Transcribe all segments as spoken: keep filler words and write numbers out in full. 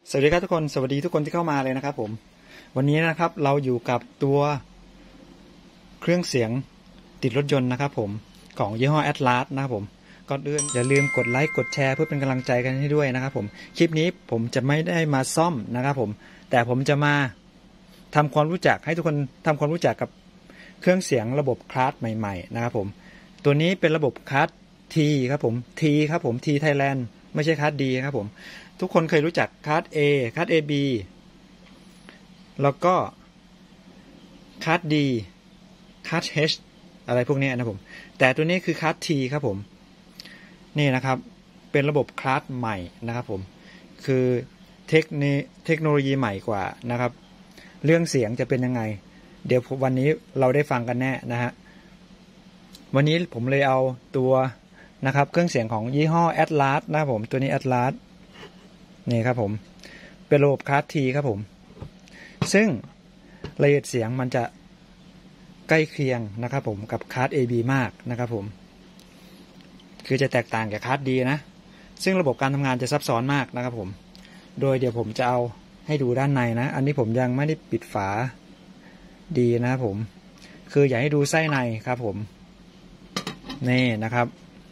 สวัสดีครับทุกคนสวัสดีทุกคนที่เข้ามาเลยนะครับผมวันนี้นะครับเราอยู่กับตัวเครื่องเสียงติดรถยนต์นะครับผมของยี่ห้อ Atlas นะครับผมก่อนอื่นอย่าลืมกดไลค์กดแชร์เพื่อเป็นกำลังใจกันให้ด้วยนะครับผมคลิปนี้ผมจะไม่ได้มาซ่อมนะครับผมแต่ผมจะมาทำความรู้จักให้ทุกคนทำความรู้จักกับเครื่องเสียงระบบคลาสใหม่ๆนะครับผมตัวนี้เป็นระบบคลาส T ครับผม T ครับผม T Thailand ไม่ใช่คลาส D ครับผมทุกคนเคยรู้จักคลาส A คลาส เอ บี แล้วก็คลาส D คลาส H อะไรพวกนี้นะผมแต่ตัวนี้คือคลาส T ครับผมนี่นะครับเป็นระบบคลาสใหม่นะครับผมคือเทคโนเทคโนโลยีใหม่กว่านะครับเรื่องเสียงจะเป็นยังไงเดี๋ยววันนี้เราได้ฟังกันแน่นะฮะวันนี้ผมเลยเอาตัวนะครับเครื่องเสียงของยี่ห้อ Atlas นะครับผมตัวนี้ Atlas นี่ครับผมเป็นระบบคลาส T ครับผมซึ่งละเอียดเสียงมันจะใกล้เคียงนะครับผมกับคลาส เอ บี มากนะครับผมคือจะแตกต่างกับคลาส D นะซึ่งระบบการทำงานจะซับซ้อนมากนะครับผมโดยเดี๋ยวผมจะเอาให้ดูด้านในนะอันนี้ผมยังไม่ได้ปิดฝาดีนะครับผมคืออยากให้ดูไส้ในครับผมนี่นะครับ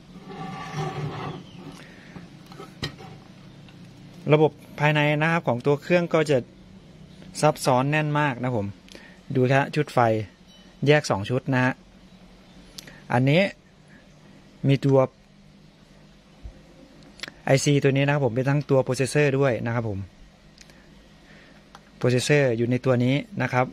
ระบบภายในนะครับของตัวเครื่องก็จะซับซ้อนแน่นมากนะผมดูครับชุดไฟแยกสองชุดนะฮะอันนี้มีตัว ไอ ซี ตัวนี้นะครับผมเป็นทั้งตัวโปรเซสเซอร์ด้วยนะครับผมโปรเซสเซอร์อยู่ในตัวนี้นะครับ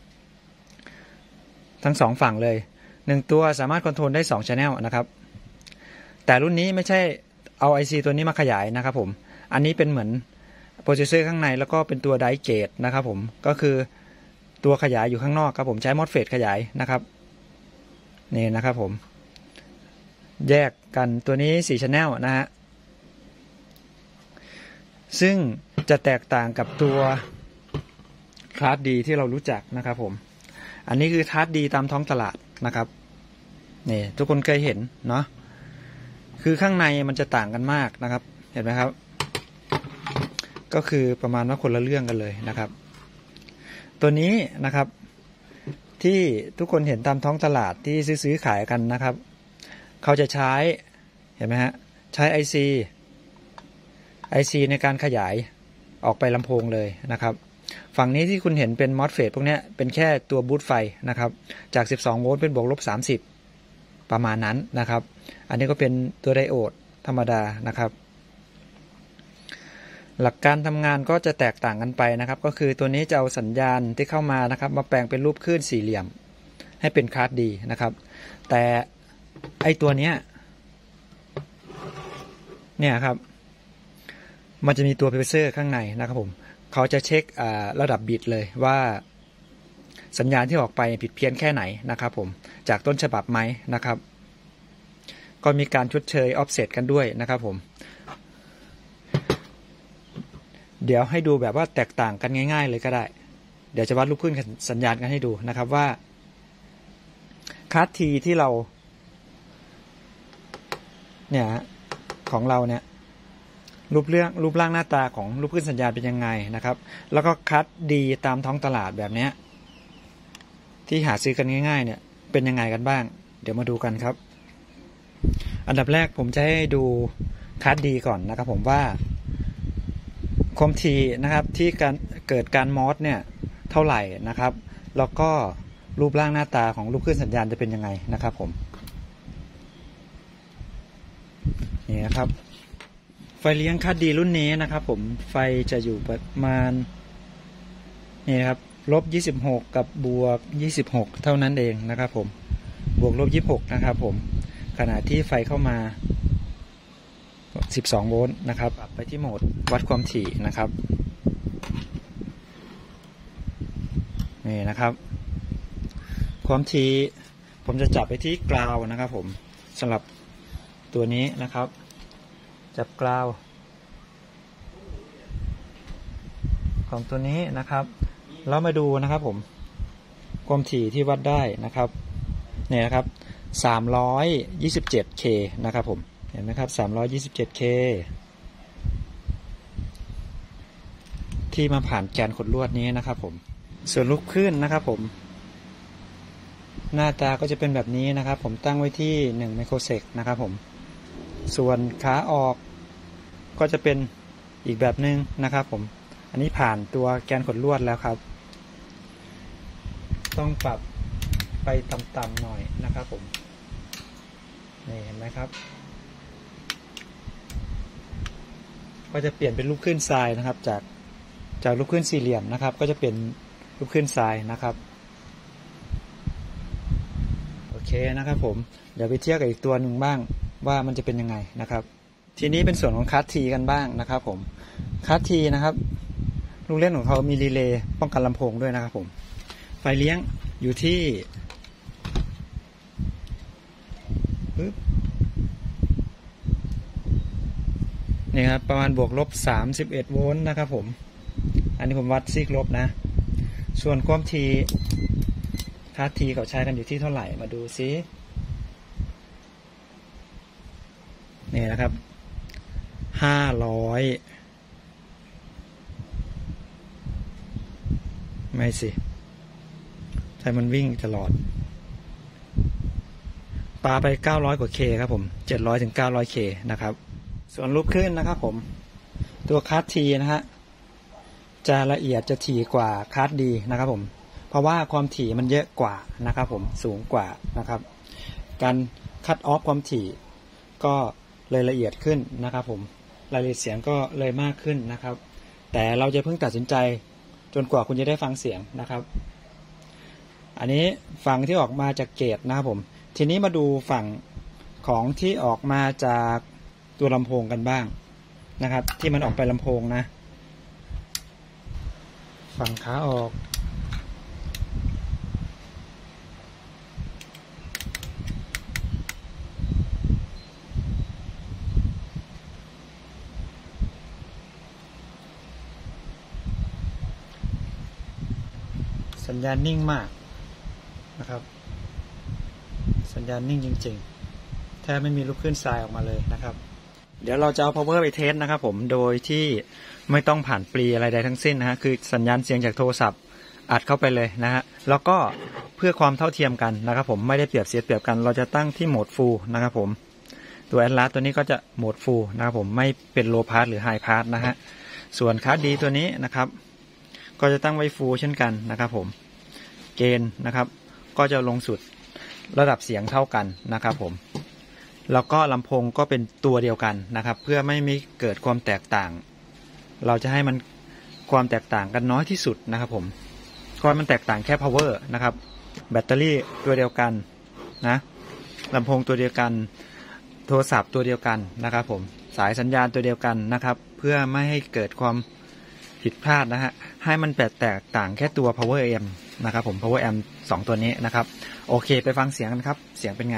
ทั้งสองฝั่งเลยหนึ่งตัวสามารถคอนโทรลได้สอง channel นะครับแต่รุ่นนี้ไม่ใช่เอา ไอ ซี ตัวนี้มาขยายนะครับผมอันนี้เป็นเหมือนโปรเซสเซอร์ข้างในแล้วก็เป็นตัวไดเกตนะครับผมก็คือตัวขยายอยู่ข้างนอกครับผมใช้มอสเฟตขยายนะครับนี่นะครับผมแยกกันตัวนี้สี่ channel นะฮะซึ่งจะแตกต่างกับตัวคลาส D ที่เรารู้จักนะครับผมอันนี้คือคลาส D ตามท้องตลาดนะครับนี่ทุกคนเคยเห็นเนาะคือข้างในมันจะต่างกันมากนะครับเห็นไหมครับก็คือประมาณว่าคนละเรื่องกันเลยนะครับตัวนี้นะครับที่ทุกคนเห็นตามท้องตลาดที่ซื้อขายกันนะครับเขาจะใช้เห็นไหมฮะใช้ ไอ ซี ไอ ซี ในการขยายออกไปลำโพงเลยนะครับฝั่งนี้ที่คุณเห็นเป็นมอสเฟตพวกนี้เป็นแค่ตัวบูตไฟนะครับจากสิบสองโวลต์เป็นบวกลบสามสิบประมาณนั้นนะครับอันนี้ก็เป็นตัวไดโอดธรรมดานะครับหลักการทำงานก็จะแตกต่างกันไปนะครับก็คือตัวนี้จะเอาสัญญาณที่เข้ามานะครับมาแปลงเป็นรูปคลื่นสี่เหลี่ยมให้เป็นคลาส D นะครับแต่ไอตัวเนี้ยเนี่ยครับมันจะมีตัวโปรเซสเซอร์ข้างในนะครับผมเขาจะเช็คระดับบิตเลยว่าสัญญาณที่ออกไปผิดเพี้ยนแค่ไหนนะครับผมจากต้นฉบับไหมนะครับก็มีการชดเชยออฟเซตกันด้วยนะครับผมเดี๋ยวให้ดูแบบว่าแตกต่างกันง่ายๆเลยก็ได้เดี๋ยวจะวัดลูกคลื่นสัญญาณกันให้ดูนะครับว่าคลาส T ที่เราเนี่ยของเราเนี่ยรูปเรื่องรูปร่างหน้าตาของลูกคลื่นสัญญาณเป็นยังไงนะครับแล้วก็คลาส D ตามท้องตลาดแบบนี้ที่หาซื้อกันง่ายๆเนี่ยเป็นยังไงกันบ้างเดี๋ยวมาดูกันครับอันดับแรกผมจะให้ดูคลาส D ก่อนนะครับผมว่าความถี่นะครับที่การเกิดการมอสเนี่ยเท่าไหร่นะครับแล้วก็รูปร่างหน้าตาของลูกคลื่นสัญญาณจะเป็นยังไงนะครับผมนี่นะครับไฟเลี้ยงคลาส D รุ่นนี้นะครับผมไฟจะอยู่ประมาณนี่ครับลบยี่สิบหกกับบวกยี่สิบหกเท่านั้นเองนะครับผมบวกลบยี่สิบหกนะครับผมขณะที่ไฟเข้ามาสิบสองโวลต์นะครับปรับไปที่โหมดวัดความถี่นะครับนี่นะครับความถี่ผมจะจับไปที่กราวนะครับผมสำหรับตัวนี้นะครับจับกราวของตัวนี้นะครับแล้วมาดูนะครับผมความถี่ที่วัดได้นะครับเนี่ยนะครับสามร้อยยี่สิบเจ็ดเคนะครับผมเห็นไหมครับสามร้อยยี่สิบเจ็ดเคที่มาผ่านแกนขดลวดนี้นะครับผมส่วนลูกคลื่นนะครับผมหน้าตาก็จะเป็นแบบนี้นะครับผมตั้งไว้ที่หนึ่งไมโครเซกนะครับผมส่วนขาออกก็จะเป็นอีกแบบนึงนะครับผมอันนี้ผ่านตัวแกนขดลวดแล้วครับต้องปรับไปต่ำๆหน่อยนะครับผมนี่เห็นไหมครับก็จะเปลี่ยนเป็นลูกคลื่นทรายนะครับจากจากลูกคลื่นสี่เหลี่ยมนะครับก็จะเป็นลูกคลื่นทรายนะครับโอเคนะครับผมเดี๋ยวไปเทียบกับอีกตัวหนึ่งบ้างว่ามันจะเป็นยังไงนะครับทีนี้เป็นส่วนของคัสทีกันบ้างนะครับผมคัสทีนะครับลูกเล่นของเขามีรีเลย์ป้องกันลำโพงด้วยนะครับผมไฟเลี้ยงอยู่ที่นี่ครับประมาณบวกลบสามสิบเอ็ดโวลต์นะครับผมอันนี้ผมวัดซีกลบนะส่วนความถี่คัสทีเขาใช้กันอยู่ที่เท่าไหร่มาดูซินี่นะครับห้าร้อยไม่สิใช่มันวิ่งตลอดปาไปเก้าร้อยกว่าเคครับผมเจ็ดร้อยถึงเก้าร้อยเคนะครับส่วนลูกคลื่นนะครับผมตัวคัสทีนะฮะจะละเอียดจะถี่กว่าคัสดีนะครับผมเพราะว่าความถี่มันเยอะกว่านะครับผมสูงกว่านะครับการคัตออฟความถี่ก็เลยละเอียดขึ้นนะครับผมรายละเอียดเสียงก็เลยมากขึ้นนะครับแต่เราจะเพิ่งตัดสินใจจนกว่าคุณจะได้ฟังเสียงนะครับอันนี้ฝั่งที่ออกมาจากเกตนะครับผมทีนี้มาดูฝั่งของที่ออกมาจากตัวลำโพงกันบ้างนะครับที่มันออกไปลำโพงนะฝั่งขาออกสัญญาณนิ่งมากนะครับสัญญาณนิ่งจริงๆแทบไม่มีลูกคลื่นทรายออกมาเลยนะครับเดี๋ยวเราจะเอา power ไปเทสนะครับผมโดยที่ไม่ต้องผ่านปลีอะไรใดทั้งสิ้นนะฮะคือสัญญาณเสียงจากโทรศัพท์อัดเข้าไปเลยนะฮะแล้วก็เพื่อความเท่าเทียมกันนะครับผมไม่ได้เปรียบเสียเปรียบกันเราจะตั้งที่โหมด full นะครับผมตัว Atlas ตัวนี้ก็จะโหมด full นะครับผมไม่เป็น low pass หรือ high pass นะฮะส่วนคัสดีตัวนี้นะครับก็จะตั้งไว้ full เช่นกันนะครับผมเกณฑ์นะครับก็จะลงสุดระดับเสียงเท่ากันนะครับผมแล้วก็ลำโพงก็เป็นตัวเดียวกันนะครับเพื่อไม่มีเกิดความแตกต่างเราจะให้มันความแตกต่างกันน้อยที่สุดนะครับผมก็มันแตกต่างแค่ power นะครับแบตเตอรี่ตัวเดียวกันนะลำโพงตัวเดียวกันโทรศัพท์ตัวเดียวกันนะครับผมสายสัญญาณตัวเดียวกันนะครับเพื่อไม่ให้เกิดความผิดพลาดนะฮะให้มันแตกต่างแค่ตัว power amp นะครับผม power amp สองตัวนี้นะครับโอเคไปฟังเสียงกันครับเสียงเป็นไง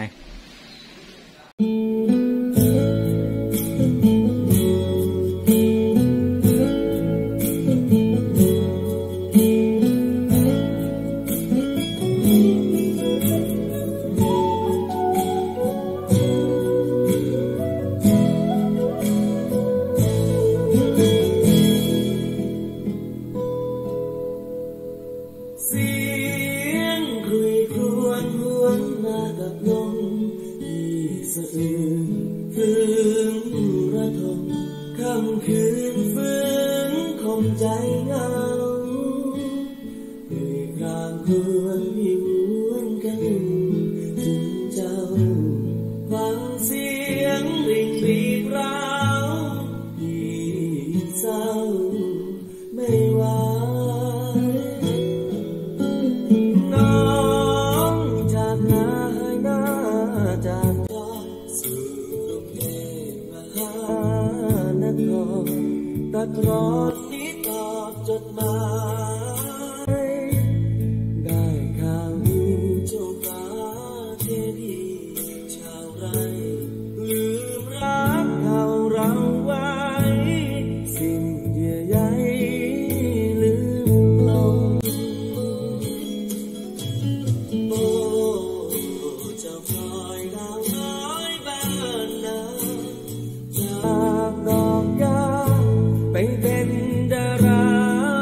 ตัดรอที่ตอบจดหมายได้ข่าวดีเจ้าฟ้าเทพีชาวไร่ลืมรักเขาเราไว้สิ่งเยื่อใยลืมลงโอ้เจ้าพลอยดาวน้อยบ้านนาจากดอกยาไปเป็นดารา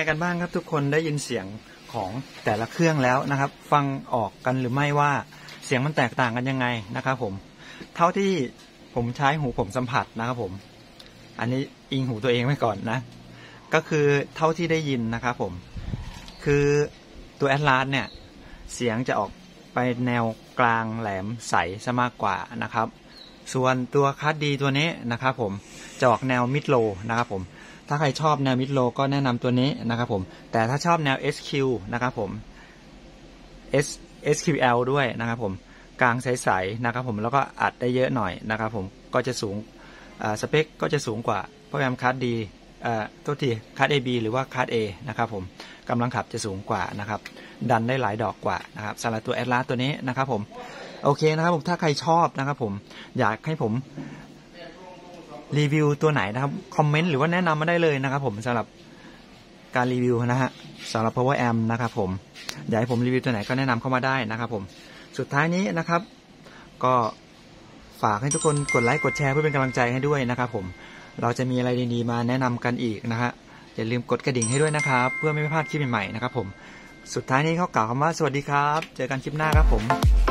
กันบ้างครับทุกคนได้ยินเสียงของแต่ละเครื่องแล้วนะครับฟังออกกันหรือไม่ว่าเสียงมันแตกต่างกันยังไงนะครับผมเท่าที่ผมใช้หูผมสัมผัสนะครับผมอันนี้อิงหูตัวเองไว้ก่อนนะก็คือเท่าที่ได้ยินนะครับผมคือตัวแอตลาสเนี่ยเสียงจะออกไปแนวกลางแหลมใสซะมากกว่านะครับส่วนตัวคัสดีตัวนี้นะครับผมจะออกแนวมิดโลนะครับผมถ้าใครชอบแนวมิดโลก็แนะนำตัวนี้นะครับผมแต่ถ้าชอบแนว เอส คิว นะครับผม S เอส คิว แอล ด้วยนะครับผมกลางใสๆนะครับผมแล้วก็อัดได้เยอะหน่อยนะครับผมก็จะสูงสเปคก็จะสูงกว่าโปรแกรมคัสดีตัวที่คัส เอ บี หรือว่าคัส A นะครับผมกำลังขับจะสูงกว่านะครับดันได้หลายดอกกว่านะครับสำหรับตัวแอตลาสตัวนี้นะครับผมโอเคนะครับผมถ้าใครชอบนะครับผมอยากให้ผมรีวิวตัวไหนนะครับคอมเมนต์หรือว่าแนะนำมาได้เลยนะครับผมสำหรับการรีวิวนะฮะสำหรับ power amp นะครับผมอยากให้ผมรีวิวตัวไหนก็แนะนำเข้ามาได้นะครับผมสุดท้ายนี้นะครับก็ฝากให้ทุกคนกดไลค์กดแชร์เพื่อเป็นกำลังใจให้ด้วยนะครับผมเราจะมีอะไรดีๆมาแนะนำกันอีกนะฮะอย่าลืมกดกระดิ่งให้ด้วยนะครับเพื่อไม่พลาดคลิปใหม่ๆนะครับผมสุดท้ายนี้เขากล่าวคำว่าสวัสดีครับเจอกันคลิปหน้าครับผม